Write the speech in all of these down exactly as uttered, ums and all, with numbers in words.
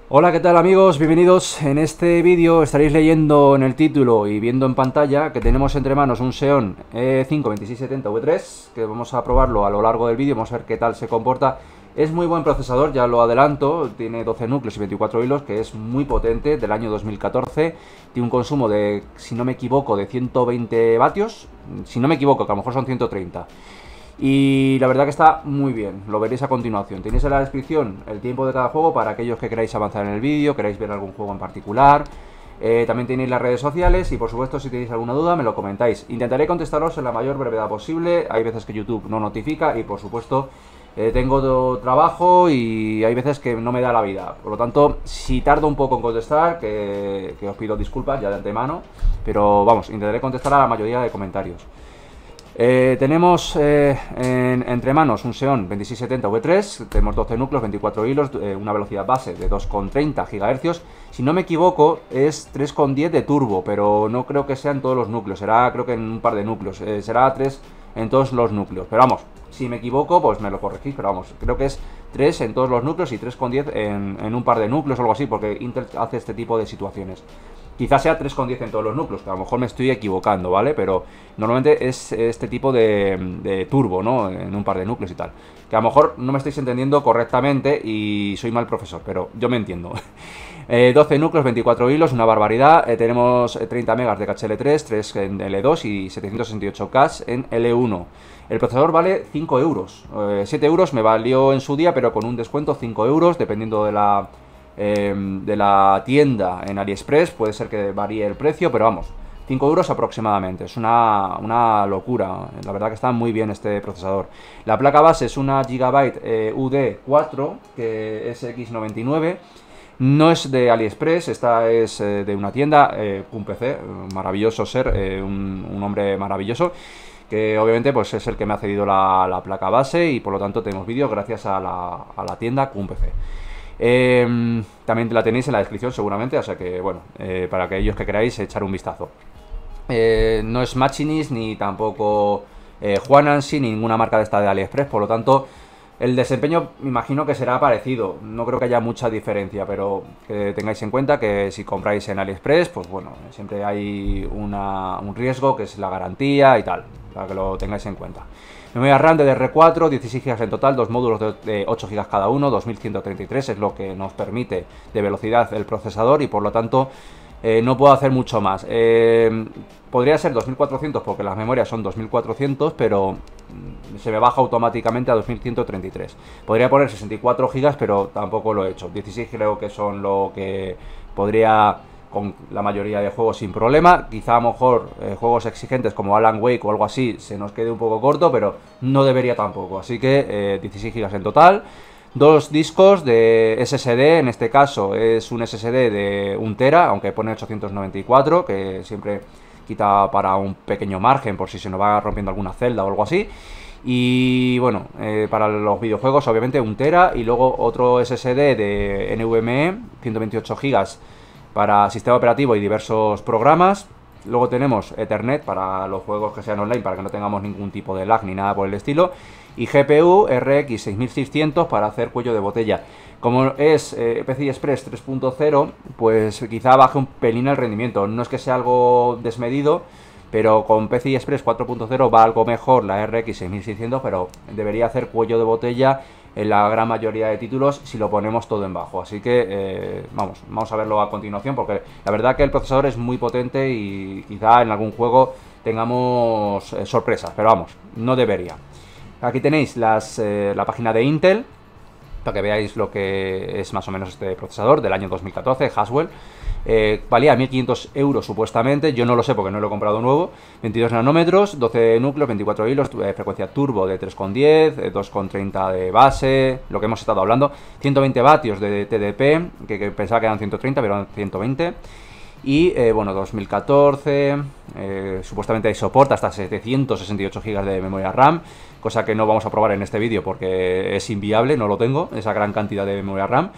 Hola, ¿qué tal amigos? Bienvenidos. En este vídeo estaréis leyendo en el título y viendo en pantalla que tenemos entre manos un Xeon E cinco veintiséis setenta V tres, que vamos a probarlo a lo largo del vídeo, vamos a ver qué tal se comporta. Es muy buen procesador, ya lo adelanto, tiene doce núcleos y veinticuatro hilos, que es muy potente, del año dos mil catorce, tiene un consumo de, si no me equivoco, de ciento veinte vatios, si no me equivoco, que a lo mejor son ciento treinta. Y la verdad que está muy bien, lo veréis a continuación. Tenéis en la descripción el tiempo de cada juego para aquellos que queráis avanzar en el vídeo, queráis ver algún juego en particular. Eh, también tenéis las redes sociales y por supuesto si tenéis alguna duda me lo comentáis. Intentaré contestaros en la mayor brevedad posible, hay veces que YouTube no notifica y por supuesto eh, tengo trabajo y hay veces que no me da la vida. Por lo tanto, si tardo un poco en contestar, que, que os pido disculpas ya de antemano, pero vamos, intentaré contestar a la mayoría de comentarios. Eh, tenemos eh, en, entre manos un Xeon veintiséis setenta V tres, tenemos doce núcleos, veinticuatro hilos, eh, una velocidad base de dos coma treinta gigahercios. Si no me equivoco es tres coma diez de turbo, pero no creo que sea en todos los núcleos, será creo que en un par de núcleos, eh, será tres en todos los núcleos. Pero vamos, si me equivoco pues me lo corregís, pero vamos, creo que es tres en todos los núcleos y tres coma diez en, en un par de núcleos o algo así, porque Intel hace este tipo de situaciones. Quizás sea tres coma diez en todos los núcleos, que a lo mejor me estoy equivocando, ¿vale? Pero normalmente es este tipo de, de turbo, ¿no? En un par de núcleos y tal. Que a lo mejor no me estáis entendiendo correctamente y soy mal profesor, pero yo me entiendo. eh, doce núcleos, veinticuatro hilos, una barbaridad. Eh, tenemos treinta megas de caché L tres, tres en L dos y setecientos sesenta y ocho K en L uno. El procesador vale cinco euros. Eh, siete euros me valió en su día, pero con un descuento cinco euros, dependiendo de la... Eh, de la tienda en AliExpress, puede ser que varíe el precio, pero vamos, cinco euros aproximadamente, es una, una locura, la verdad que está muy bien este procesador. La placa base es una Gigabyte eh, U D cuatro, que es X noventa y nueve, no es de AliExpress, esta es eh, de una tienda, eh, un P C, maravilloso ser, eh, un, un hombre maravilloso, que obviamente pues es el que me ha cedido la, la placa base y por lo tanto tenemos vídeo gracias a la, a la tienda Q P C. Eh, también la tenéis en la descripción seguramente, o sea que bueno, eh, para aquellos que queráis echar un vistazo. Eh, no es Machinist ni tampoco eh, Juanansi ni ninguna marca de esta de AliExpress, por lo tanto el desempeño me imagino que será parecido, no creo que haya mucha diferencia, pero que tengáis en cuenta que si compráis en AliExpress, pues bueno, siempre hay una, un riesgo que es la garantía y tal, para que lo tengáis en cuenta. Memoria RAM de D D R cuatro, dieciséis gigas en total, dos módulos de, de ocho gigas cada uno, dos mil ciento treinta y tres es lo que nos permite de velocidad el procesador y por lo tanto eh, no puedo hacer mucho más. Eh, podría ser dos mil cuatrocientos porque las memorias son dos mil cuatrocientos, pero se me baja automáticamente a dos mil ciento treinta y tres. Podría poner sesenta y cuatro gigas, pero tampoco lo he hecho. dieciséis creo que son lo que podría... con la mayoría de juegos sin problema, quizá a lo mejor eh, juegos exigentes como Alan Wake o algo así se nos quede un poco corto, pero no debería tampoco, así que eh, dieciséis gigas en total, dos discos de S S D, en este caso es un S S D de un tera, aunque pone ochocientos noventa y cuatro, que siempre quita para un pequeño margen por si se nos va rompiendo alguna celda o algo así. Y bueno, eh, para los videojuegos obviamente un tera y luego otro S S D de NVMe, ciento veintiocho gigas para sistema operativo y diversos programas. Luego tenemos Ethernet para los juegos que sean online, para que no tengamos ningún tipo de lag ni nada por el estilo. Y G P U R X seis mil seiscientos para hacer cuello de botella. Como es eh, P C I Express tres punto cero, pues quizá baje un pelín el rendimiento. No es que sea algo desmedido, pero con P C I Express cuatro punto cero va algo mejor la R X seis mil seiscientos, pero debería hacer cuello de botella en la gran mayoría de títulos si lo ponemos todo en bajo. Así que eh, vamos, vamos a verlo a continuación, porque la verdad que el procesador es muy potente y quizá en algún juego tengamos eh, sorpresas, pero vamos, no debería. Aquí tenéis las, eh, la página de Intel, para que veáis lo que es más o menos este procesador del año dos mil catorce, Haswell. Eh, valía mil quinientos euros supuestamente, yo no lo sé porque no lo he comprado nuevo. Veintidós nanómetros, doce núcleos, veinticuatro hilos, eh, frecuencia turbo de tres coma diez, eh, dos coma treinta de base, lo que hemos estado hablando, ciento veinte vatios de T D P, que, que pensaba que eran ciento treinta, pero eran ciento veinte. Y eh, bueno, dos mil catorce, eh, supuestamente hay soporte hasta setecientos sesenta y ocho gigas de memoria RAM, cosa que no vamos a probar en este vídeo porque es inviable, no lo tengo, esa gran cantidad de memoria RAM.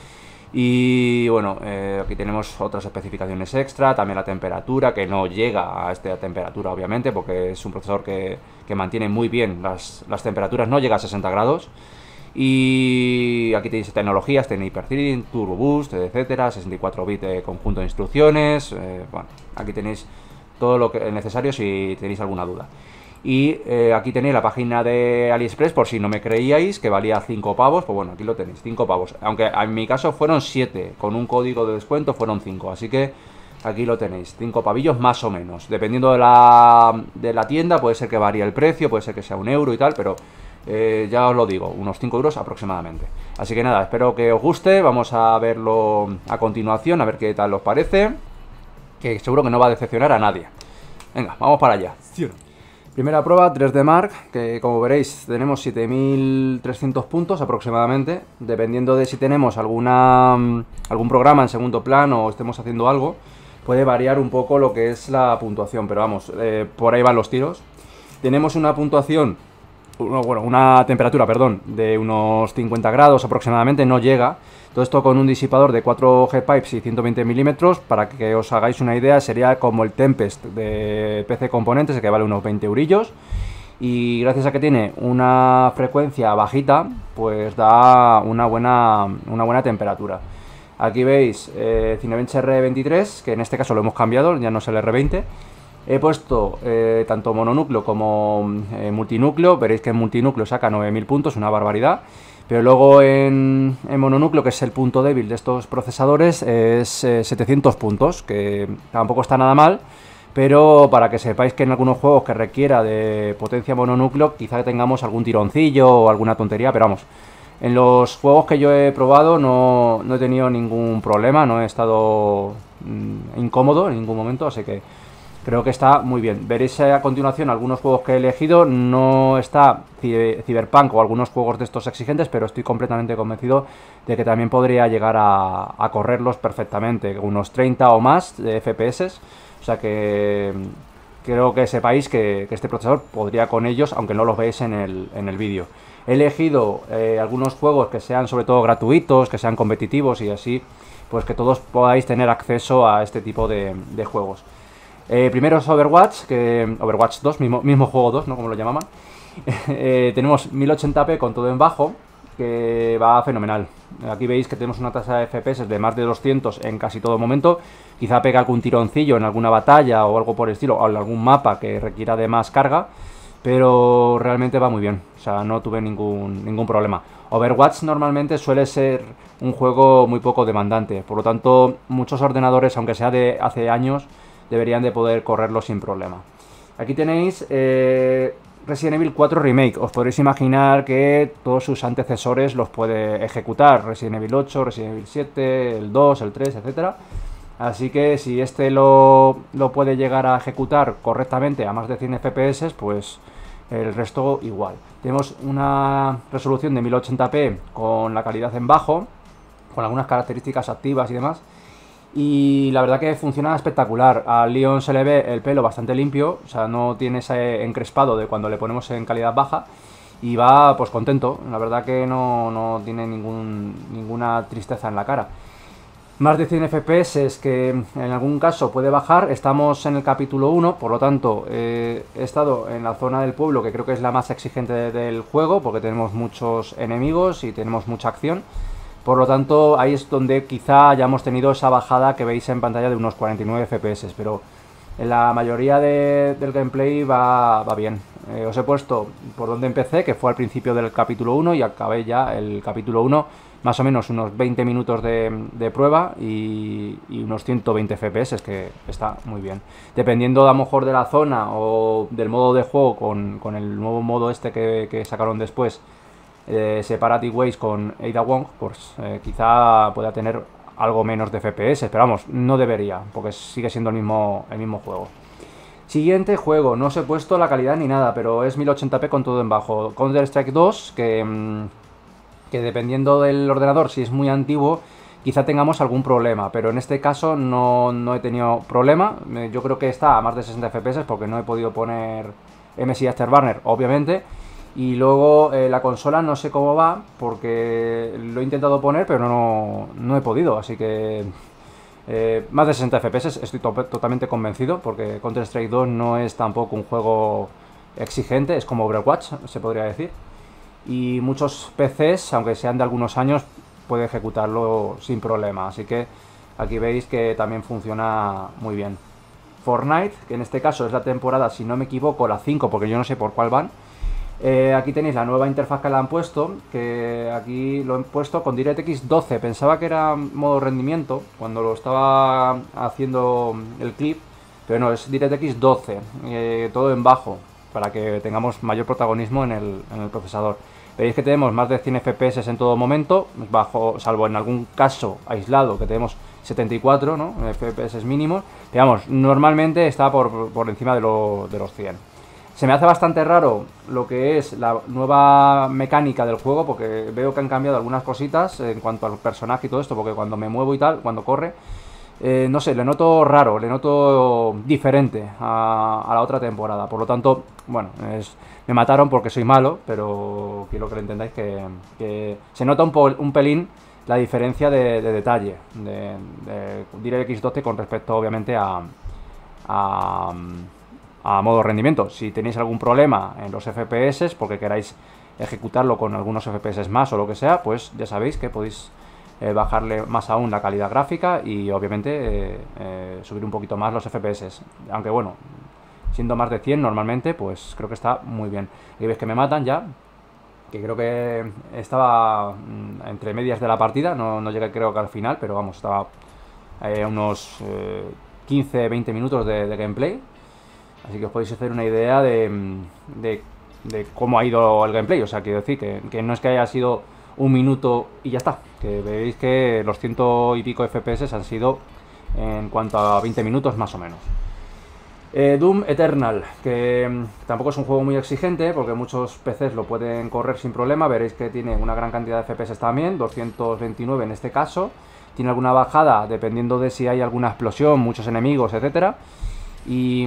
Y bueno, eh, aquí tenemos otras especificaciones extra, también la temperatura, que no llega a esta temperatura obviamente, porque es un procesador que, que mantiene muy bien las, las temperaturas, no llega a sesenta grados. Y aquí tenéis tecnologías, tenéis Hyper-threading, Turbo Boost, etcétera, sesenta y cuatro bits de conjunto de instrucciones. Eh, bueno, aquí tenéis todo lo que es necesario si tenéis alguna duda. Y eh, aquí tenéis la página de AliExpress, por si no me creíais, que valía cinco pavos. Pues bueno, aquí lo tenéis, cinco pavos. Aunque en mi caso fueron siete, con un código de descuento fueron cinco. Así que aquí lo tenéis, cinco pavillos más o menos. Dependiendo de la, de la tienda, puede ser que varíe el precio, puede ser que sea un euro y tal, pero eh, ya os lo digo, unos cinco euros aproximadamente. Así que nada, espero que os guste. Vamos a verlo a continuación, a ver qué tal os parece. Que seguro que no va a decepcionar a nadie. Venga, vamos para allá. Primera prueba, tres D Mark, que como veréis tenemos siete mil trescientos puntos aproximadamente. Dependiendo de si tenemos alguna algún programa en segundo plano o estemos haciendo algo, puede variar un poco lo que es la puntuación, pero vamos, eh, por ahí van los tiros. Tenemos una puntuación, bueno, una temperatura, perdón, de unos cincuenta grados aproximadamente, no llega. Todo esto con un disipador de cuatro G-Pipes y ciento veinte milímetros. Para que os hagáis una idea, sería como el Tempest de P C Componentes, que vale unos veinte eurillos. Y gracias a que tiene una frecuencia bajita, pues da una buena, una buena temperatura. Aquí veis eh, Cinebench R veintitrés, que en este caso lo hemos cambiado, ya no es el R veinte. He puesto eh, tanto mononúcleo como eh, multinúcleo. Veréis que en multinúcleo saca nueve mil puntos, una barbaridad. Pero luego en, en mononúcleo, que es el punto débil de estos procesadores, es eh, setecientos puntos, que tampoco está nada mal. Pero para que sepáis que en algunos juegos que requiera de potencia mononúcleo, quizá tengamos algún tironcillo o alguna tontería, pero vamos. En los juegos que yo he probado no, no he tenido ningún problema, no he estado mmm, incómodo en ningún momento, así que creo que está muy bien. Veréis a continuación algunos juegos que he elegido. No está Cyberpunk o algunos juegos de estos exigentes, pero estoy completamente convencido de que también podría llegar a, a correrlos perfectamente, unos treinta o más de F P S. O sea que creo que sepáis que, que este procesador podría con ellos, aunque no los veis en el, en el vídeo. He elegido eh, algunos juegos que sean sobre todo gratuitos, que sean competitivos y así, pues que todos podáis tener acceso a este tipo de, de juegos. Eh, primero es Overwatch, que Overwatch dos, mismo, mismo juego dos, ¿no? Como lo llamaban. eh, tenemos mil ochenta p con todo en bajo, que va fenomenal. Aquí veis que tenemos una tasa de F P S de más de doscientos en casi todo momento. Quizá pega algún tironcillo en alguna batalla o algo por el estilo, o en algún mapa que requiera de más carga, pero realmente va muy bien. O sea, no tuve ningún, ningún problema. Overwatch normalmente suele ser un juego muy poco demandante, por lo tanto muchos ordenadores, aunque sea de hace años, deberían de poder correrlo sin problema. Aquí tenéis eh, Resident Evil cuatro Remake. Os podréis imaginar que todos sus antecesores los puede ejecutar. Resident Evil ocho, Resident Evil siete, el dos, el tres, etcétera. Así que si este lo, lo puede llegar a ejecutar correctamente a más de cien F P S, pues el resto igual. Tenemos una resolución de mil ochenta p con la calidad en bajo, con algunas características activas y demás. Y la verdad que funciona espectacular. A Leon se le ve el pelo bastante limpio, o sea, no tiene ese encrespado de cuando le ponemos en calidad baja. Y va pues contento, la verdad que no, no tiene ningún, ninguna tristeza en la cara. Más de cien F P S es que en algún caso puede bajar. Estamos en el capítulo uno, por lo tanto eh, he estado en la zona del pueblo, que creo que es la más exigente del juego, porque tenemos muchos enemigos y tenemos mucha acción. Por lo tanto, ahí es donde quizá hayamos tenido esa bajada que veis en pantalla de unos cuarenta y nueve F P S, pero en la mayoría de, del gameplay va, va bien. Eh, os he puesto por donde empecé, que fue al principio del capítulo uno, y acabé ya el capítulo uno, más o menos unos veinte minutos de, de prueba y, y unos ciento veinte F P S, que está muy bien. Dependiendo a lo mejor de la zona o del modo de juego, con, con el nuevo modo este que, que sacaron después, Eh, Separative Ways con Ada Wong, pues eh, quizá pueda tener algo menos de F P S, pero vamos, no debería, porque sigue siendo el mismo, el mismo juego. Siguiente juego, no os he puesto la calidad ni nada, pero es mil ochenta p con todo en bajo. Counter-Strike dos, que, que dependiendo del ordenador, si es muy antiguo, quizá tengamos algún problema, pero en este caso no, no he tenido problema. Yo creo que está a más de sesenta F P S porque no he podido poner M S I Afterburner, obviamente. Y luego eh, la consola no sé cómo va, porque lo he intentado poner, pero no, no he podido. Así que eh, más de sesenta F P S estoy to totalmente convencido, porque Counter-Strike dos no es tampoco un juego exigente, es como Overwatch, se podría decir. y muchos P Cs, aunque sean de algunos años, puede ejecutarlo sin problema. Así que aquí veis que también funciona muy bien. Fortnite, que en este caso es la temporada, si no me equivoco, la cinco, porque yo no sé por cuál van. Eh, aquí tenéis la nueva interfaz que le han puesto, que aquí lo he puesto con DirectX doce. Pensaba que era modo rendimiento cuando lo estaba haciendo el clip, pero no, es DirectX doce, eh, todo en bajo, para que tengamos mayor protagonismo en el, en el procesador. Veis que tenemos más de cien F P S en todo momento, bajo, salvo en algún caso aislado que tenemos setenta y cuatro, ¿no? F P S mínimos. Digamos, normalmente está por, por encima de, lo, de los cien. Se me hace bastante raro lo que es la nueva mecánica del juego, porque veo que han cambiado algunas cositas en cuanto al personaje y todo esto, porque cuando me muevo y tal, cuando corre, eh, no sé, le noto raro, le noto diferente a, a la otra temporada. Por lo tanto, bueno, es, me mataron porque soy malo, pero quiero que lo entendáis que, que se nota un, po, un pelín la diferencia de, de detalle de, de DirectX doce con respecto, obviamente, a... a a modo rendimiento. Si tenéis algún problema en los F P S porque queráis ejecutarlo con algunos F P S más o lo que sea, pues ya sabéis que podéis eh, bajarle más aún la calidad gráfica y obviamente eh, eh, subir un poquito más los F P S. Aunque bueno, siendo más de cien normalmente, pues creo que está muy bien. Y veis que me matan ya, que creo que estaba entre medias de la partida, no, no llegué creo que al final, pero vamos, estaba eh, unos eh, quince veinte minutos de, de gameplay. Así que os podéis hacer una idea de, de, de cómo ha ido el gameplay. O sea, quiero decir que, que no es que haya sido un minuto y ya está. Que veis que los ciento y pico F P S han sido en cuanto a veinte minutos más o menos. Eh, Doom Eternal, que tampoco es un juego muy exigente porque muchos P Cs lo pueden correr sin problema. Veréis que tiene una gran cantidad de F P S también, doscientos veintinueve en este caso. Tiene alguna bajada dependiendo de si hay alguna explosión, muchos enemigos, etcétera. Y,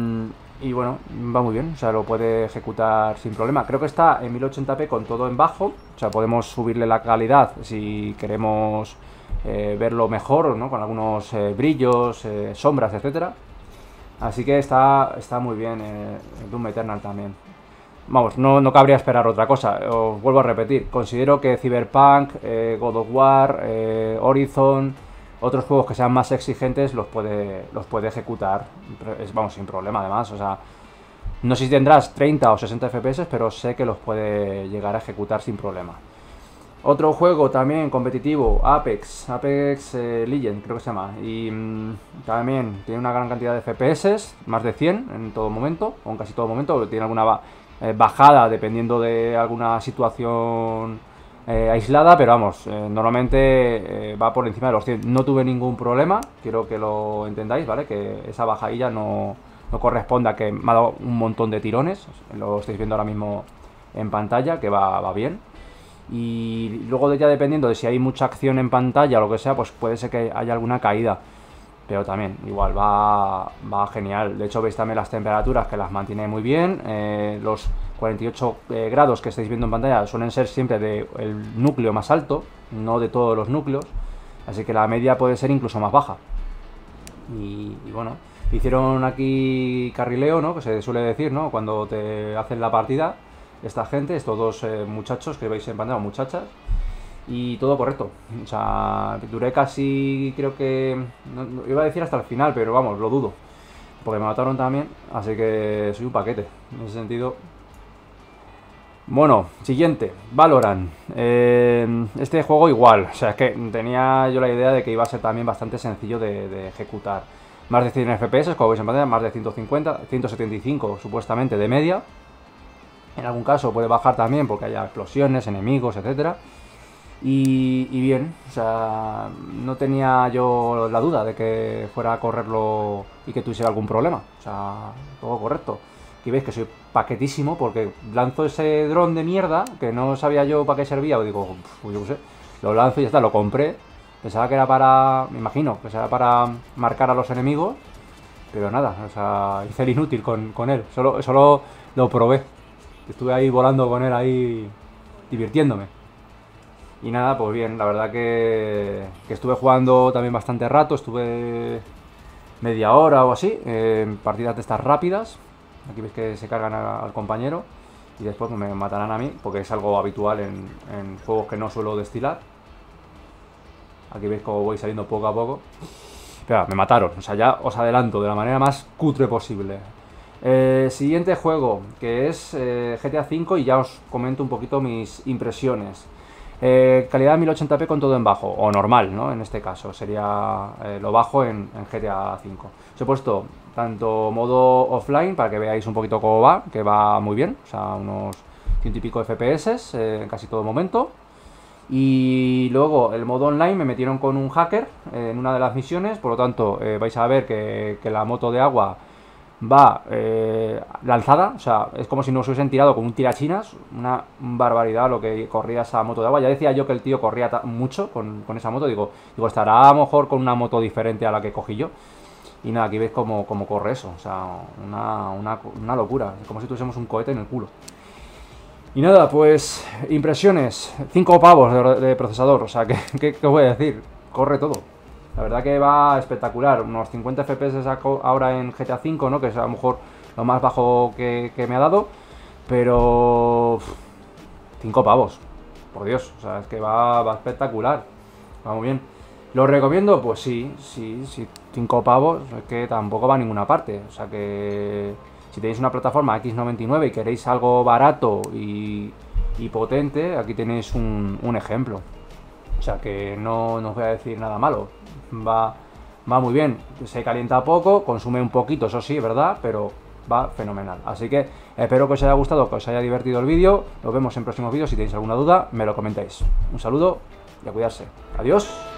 y bueno, va muy bien, o sea, lo puede ejecutar sin problema. Creo que está en mil ochenta p con todo en bajo, o sea, podemos subirle la calidad si queremos eh, verlo mejor, ¿no? Con algunos eh, brillos, eh, sombras, etcétera. Así que está, está muy bien eh, el Doom Eternal también. Vamos, no, no cabría esperar otra cosa, os vuelvo a repetir. Considero que Cyberpunk, eh, God of War, eh, Horizon... otros juegos que sean más exigentes los puede, los puede ejecutar, vamos, sin problema además, o sea, no sé si tendrás treinta o sesenta F P S, pero sé que los puede llegar a ejecutar sin problema. Otro juego también competitivo, Apex, Apex eh, Legends creo que se llama, y mmm, también tiene una gran cantidad de F P S, más de cien en todo momento, o en casi todo momento, tiene alguna eh, bajada dependiendo de alguna situación Eh, aislada, pero vamos, eh, normalmente eh, va por encima de los cien. No tuve ningún problema, quiero que lo entendáis, ¿vale? Que esa bajadilla no, no corresponde a que me ha dado un montón de tirones, lo estáis viendo ahora mismo en pantalla, que va, va bien. Y luego de ya dependiendo de si hay mucha acción en pantalla o lo que sea, pues puede ser que haya alguna caída. Pero también, igual, va, va genial. De hecho, veis también las temperaturas que las mantiene muy bien. Eh, los cuarenta y ocho eh, grados que estáis viendo en pantalla suelen ser siempre del núcleo más alto, no de todos los núcleos. Así que la media puede ser incluso más baja. Y, y bueno, hicieron aquí carrileo, ¿no? Que se suele decir, ¿no? Cuando te hacen la partida, esta gente, estos dos eh, muchachos que veis en pantalla, o muchachas. Y todo correcto, o sea, duré casi, creo que, no, no, iba a decir hasta el final, pero vamos, lo dudo, porque me mataron también, así que soy un paquete, en ese sentido. Bueno, siguiente, Valorant. Eh, este juego igual, o sea, es que tenía yo la idea de que iba a ser también bastante sencillo de, de ejecutar. Más de cien F P S, como veis en pantalla, más de ciento cincuenta, ciento setenta y cinco supuestamente de media. En algún caso puede bajar también porque haya explosiones, enemigos, etcétera. Y, y bien, o sea, no tenía yo la duda de que fuera a correrlo y que tuviese algún problema. O sea, todo correcto. Aquí veis que soy paquetísimo porque lanzo ese dron de mierda que no sabía yo para qué servía. O digo, pues yo qué sé, lo lanzo y ya está, lo compré. Pensaba que era para, me imagino, que era para marcar a los enemigos. Pero nada, o sea, hice el inútil con, con él. Solo, solo lo probé. Estuve ahí volando con él, ahí divirtiéndome. Y nada, pues bien, la verdad que, que estuve jugando también bastante rato, estuve media hora o así, en partidas de estas rápidas. Aquí veis que se cargan a, al compañero. y después me matarán a mí, porque es algo habitual en, en juegos que no suelo destilar. Aquí veis cómo voy saliendo poco a poco. Pero me mataron, o sea, ya os adelanto de la manera más cutre posible. Eh, siguiente juego, que es eh, G T A cinco, y ya os comento un poquito mis impresiones. Eh, calidad mil ochenta p con todo en bajo, o normal, ¿no? En este caso, sería eh, lo bajo en, en G T A cinco. Os he puesto tanto modo offline, para que veáis un poquito cómo va, que va muy bien, o sea, unos ciento y pico F P S eh, en casi todo momento. Y luego el modo online me metieron con un hacker eh, en una de las misiones, por lo tanto eh, vais a ver que, que la moto de agua va eh, lanzada, o sea, es como si nos hubiesen tirado con un tirachinas, una barbaridad lo que corría esa moto de agua. Ya decía yo que el tío corría mucho con, con esa moto, digo, digo, estará a lo mejor con una moto diferente a la que cogí yo. Y nada, aquí veis cómo, cómo corre eso, o sea, una, una, una locura, como si tuviésemos un cohete en el culo. Y nada, pues, impresiones, cinco pavos de, de procesador, o sea, ¿qué, qué, qué os voy a decir? Corre todo. La verdad que va espectacular, unos cincuenta F P S saco ahora en G T A cinco, ¿no? Que es a lo mejor lo más bajo que, que me ha dado, pero... cinco pavos, por Dios, o sea, es que va, va espectacular, va muy bien. ¿Lo recomiendo? Pues sí, sí, sí, cinco pavos, es que tampoco va a ninguna parte, o sea que... Si tenéis una plataforma X noventa y nueve y queréis algo barato y, y potente, aquí tenéis un, un ejemplo. O sea que no, no os voy a decir nada malo. Va, va muy bien. Se calienta poco, consume un poquito, eso sí, ¿verdad? Pero va fenomenal. Así que espero que os haya gustado, que os haya divertido el vídeo. Nos vemos en próximos vídeos. Si tenéis alguna duda, me lo comentáis. Un saludo y a cuidarse. Adiós.